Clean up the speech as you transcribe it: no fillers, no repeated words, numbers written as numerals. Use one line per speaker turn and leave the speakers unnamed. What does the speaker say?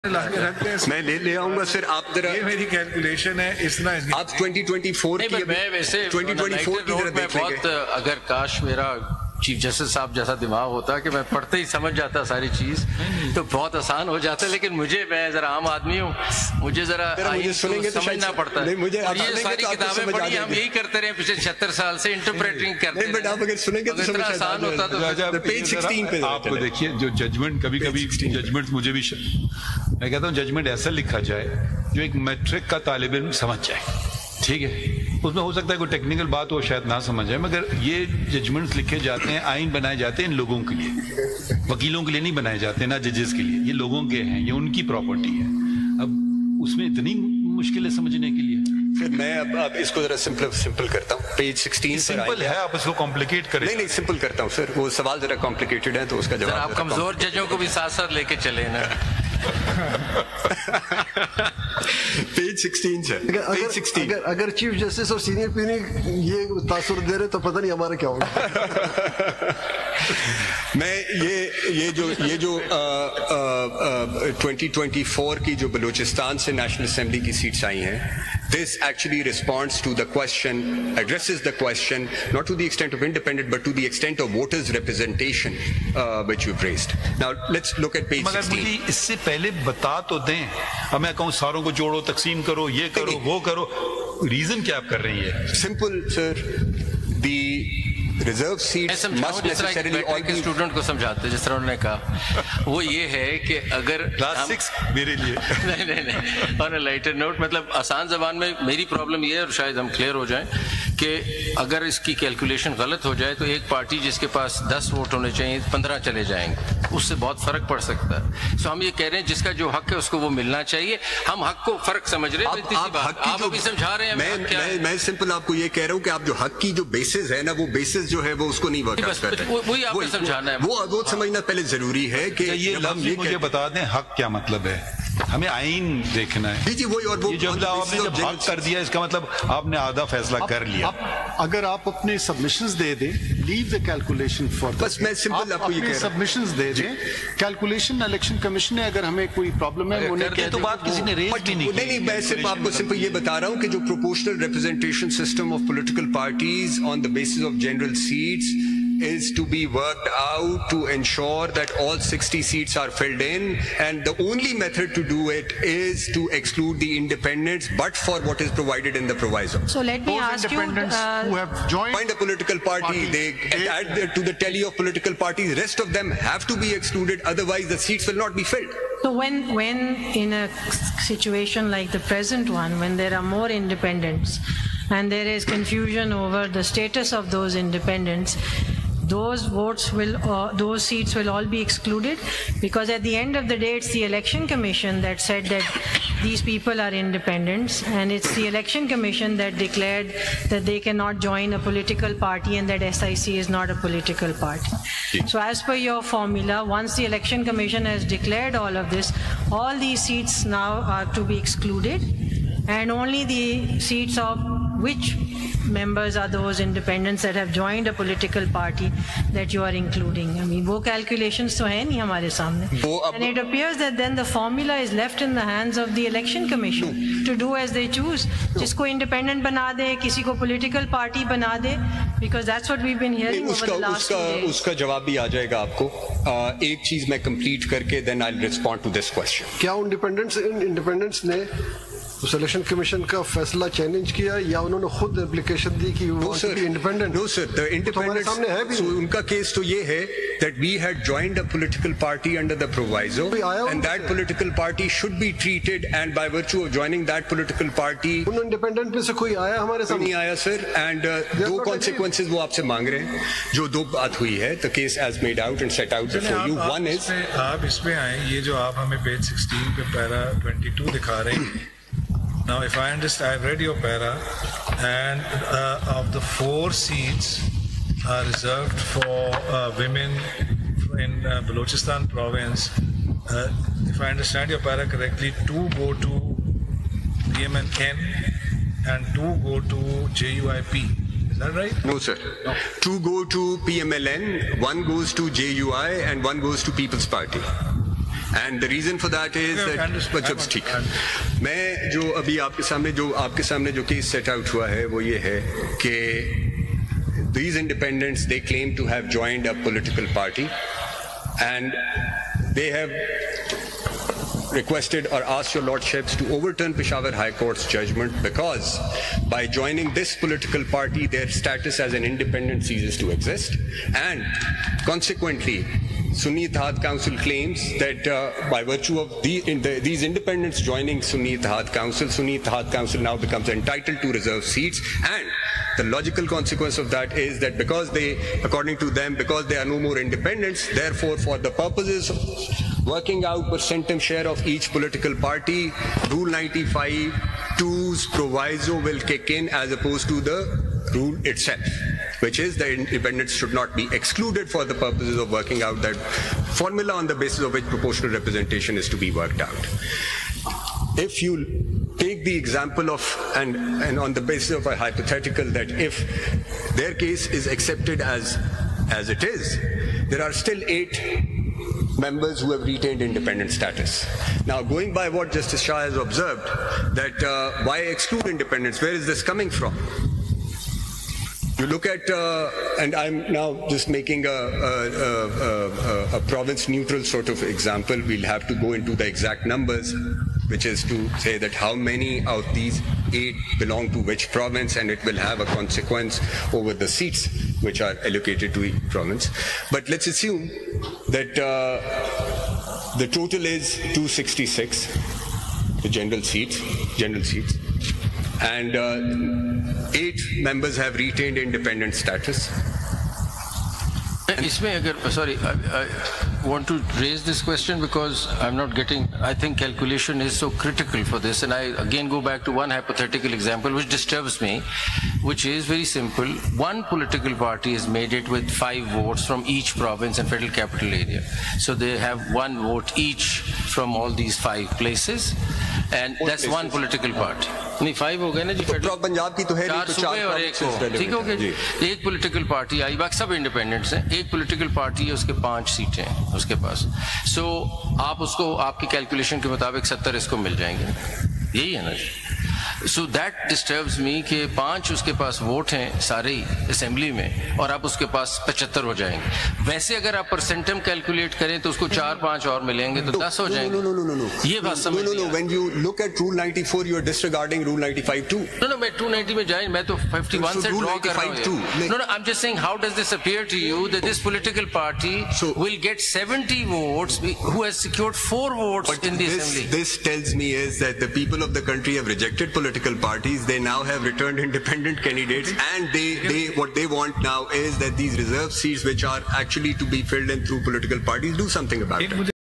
मैं ले आऊंगा सर, आप जरा,
ये मेरी कैलकुलेशन है इतना
आप 2024 की,
मैं वैसे
2024 की तरह देख लेंगे।
बहुत, अगर काश मेरा चीफ जस्टिस साहब जैसा दिमाग होता कि मैं पढ़ते ही समझ जाता सारी चीज तो बहुत आसान हो जाता, लेकिन मैं जरा आम आदमी हूँ, मुझे जरा समझना पड़ता है। ये सारी किताबें पढ़ी, हम यही करते रहे पिछले 76 साल से, इंटरप्रेटिंग करते हैं।
आप अगर सुनेंगे तो
इतना आसान होता तो
पेज 16 पे आपको देखिए जो जजमेंट, कभी कभी जजमेंट मुझे भी, मैं कहता हूँ जजमेंट ऐसा लिखा जाए जो एक मैट्रिक का तालिब इल्म समझ जाए, ठीक है। उसमें हो सकता है कोई टेक्निकल बात हो, शायद ना समझ आए, मगर ये जजमेंट्स लिखे जाते हैं, आइन बनाए जाते हैं इन लोगों के लिए, वकीलों के लिए नहीं बनाए जाते, ना जजेस के लिए। ये लोगों के हैं, ये उनकी प्रॉपर्टी है। अब उसमें इतनी मुश्किल है समझने के लिए।
फिर मैं अब इसको जरा सिंपल करता हूँ। पेज 16
सिंपल है, आप इसको कॉम्प्लिकेट करें।
नहीं सिंपल करता हूँ सर, वो सवाल जरा कॉम्प्लिकेटेड है तो उसका जवाब
आप कमजोर जजों को भी साथ साथ लेके चले ना।
पेज 16 से, पेज 16।
अगर चीफ जस्टिस और सीनियर पीनी ये तासुर दे रहे तो पता नहीं हमारा क्या होगा।
मैं ये जो 2024 की जो बलूचिस्तान से नेशनल असेंबली की सीट्स आई हैं, this actually responds to the question, addresses the question, not to the extent of independent, but to the extent of voters' representation, which you've raised. Now, let's look at page 16.
मगर मुझे इससे पहले बता तो दें, अब मैं कहूँ सारों को जोड़ो, तकसीम करो, ये करो, वो करो, रीजन क्या आप कर रही है?
Simple, sir. The reserve seats must necessarily all
के स्टूडेंट को समझाते जिस तरह उन्होंने कहा, वो ये है कि अगर
क्लास 6 मेरे लिए
नहीं ऑन अ लाइटर नोट, मतलब आसान जबान में मेरी प्रॉब्लम ये है, और शायद हम क्लियर हो जाएं कि अगर इसकी कैलकुलेशन गलत हो जाए तो एक पार्टी जिसके पास 10 वोट होने चाहिए 15 चले जाएंगे, उससे बहुत फर्क पड़ सकता है। सो हम ये कह रहे हैं जिसका जो हक है उसको वो मिलना चाहिए। हम हक को फर्क समझ रहे हैं, आप अभी समझा रहे हैं।
मैं सिंपल आपको ये कह रहा हूँ कि आप जो हक की जो बेसिस है ना, वो बेसिस जो है वो उसको नहीं वर्कआउट करते,
वही आपको समझाना है।
वो समझना पहले जरूरी है कि
ये लफ्ज़ मुझे बता दें हक क्या मतलब है। हमें आइन देखना है
जी, वही। और वो
जब आपने जब हक कर दिया इसका मतलब आपने आधा फैसला कर लिया।
अगर आप अपने सबमिशंस दे दें, लीव द कैलकुलेशन फॉर,
बस मैं सिंपल आपको ये कह रहा हूं,
सबमिशंस दे दें, कैलकुलेशन इलेक्शन कमीशन ने अगर हमें कोई प्रॉब्लम है उन्हें कह
तो बात किसी ने रेज भी
नहीं। मैं सिर्फ आपको सिंपल ये बता रहा हूं कि जो proportional representation system of political parties on the basis of general seats is to be worked out to ensure that all 60 seats are filled in, and the only method to do it is to exclude the independents, but for what is provided in the proviso.
So let me ask you,
who have joined
a political party, they add to the tally of political parties, rest of them have to be excluded, otherwise the seats will not be filled.
So when in a situation like the present one, when there are more independents and there is confusion over the status of those independents, those votes will, those seats will all be excluded, because at the end of the day it's the election commission that said that these people are independents, and it's the election commission that declared that they cannot join a political party and that SIC is not a political party. So as per your formula, once the election commission has declared all of this, all these seats now are to be excluded, and only the seats of which members are those independents that have joined a political party that you are including. I mean, वो calculations तो है नहीं हमारे सामने. And it appears that then the formula is left in the hands of the election commission to do as they choose. जिसको independent बना दे, किसी को political party बना दे, because that's what we've been hearing over the last 2 days.
उसका जवाब भी आ जाएगा आपको. एक चीज मैं complete करके then I'll respond to this question.
क्या independents ने उस इलेक्शन कमीशन का फैसला चैलेंज किया या उन्होंने खुद एप्लीकेशन दी कि वो independent?
No sir, the independent सामने है भी। उनका केस तो ये है that we had joined a political party under the proviso, and that political party should be treated, and by virtue of joining that political party,
उन independent में से कोई आया हमारे सामने?
नहीं आया सर, and दो consequences वो आपसे मांग रहे हैं, जो दो बात हुई है, the case as made out and set out before you. One is
आप इसमें आए, ये जो आप हमें पेज 16 पे पैरा 22 दिखा रहे हैं. Now, if I understand, I've read your para, and of the 4 seats are reserved for women in Balochistan province. If I understand your para correctly, 2 go to PMLN and 2 go to JUIP. Is that right?
No, sir. No. 2 go to PMLN, 1 goes to JUI, and 1 goes to People's Party. And the reason for that is that ठीक मैं जो अभी आपके सामने जो case set out हुआ है वो ये है कि these independents, they claim to have joined a political party and they have requested or asked your lordships to overturn Peshawar High Court's judgment because by joining this political party their status as an independent ceases to exist, and consequently Sunni Ittehad Council claims that by virtue of these independents joining Sunni Ittehad Council now becomes entitled to reserve seats, and the logical consequence of that is that because they, according to them, because they are no more independents, therefore for the purposes of working out percentage share of each political party, Rule 95(2)'s proviso will kick in as opposed to the rule itself, which is the independents should not be excluded for the purposes of working out that formula on the basis of which proportional representation is to be worked out. If you take the example of, and on the basis of a hypothetical that if their case is accepted as it is, there are still 8 members who have retained independent status. Now, going by what Justice Shah has observed, that why exclude independents? Where is this coming from? You look at, and I'm now just making a province-neutral sort of example. We'll have to go into the exact numbers, which is to say that how many of these 8 belong to which province, and it will have a consequence over the seats which are allocated to each province. But let's assume that the total is 266, the general seats, and 8 members have retained independent status.
Sorry, I want to raise this question because I'm not getting, I think calculation is so critical for this, and I again go back to one hypothetical example which disturbs me, which is very simple. One political party has made it with 5 votes from each province and federal capital area. So they have 1 vote each from all these 5 places, and that's one political party. नहीं 5 हो गए ना जी,
पंजाब की तो है नहीं, तो 4
और 1 को, ठीक हो गया जी। एक पॉलिटिकल पार्टी आई, बाकी सब इंडिपेंडेंट्स हैं, एक पॉलिटिकल पार्टी है उसके 5 सीटें हैं उसके पास। सो आप उसको आपकी कैलकुलेशन के मुताबिक 70 इसको मिल जाएंगे, यही है ना जी। सो दैट डिस्टर्ब्स मी कि 5 उसके पास वोट हैं सारे ही असेंबली में और आप उसके पास 75 हो जाएंगे। वैसे अगर आप परसेंटम कैलकुलेट करें तो उसको 4-5 और मिलेंगे तो 10 हो जाएंगे।
No.
ये बात समझ
No. When you look at Rule 94, you are disregarding Rule 95 too.
No, मैं 290 में जाए, मैं तो 51 से ड्रॉ कर रहा हूँ। No, I'm just saying, how does this appear to you that this political party will get 70 votes who has secured 4 votes in the assembly?
This tells me is that the people of the country have rejected political parties. They now have returned independent candidates, and what they want now is that these reserve seats, which are actually to be filled in through political parties, do something about it.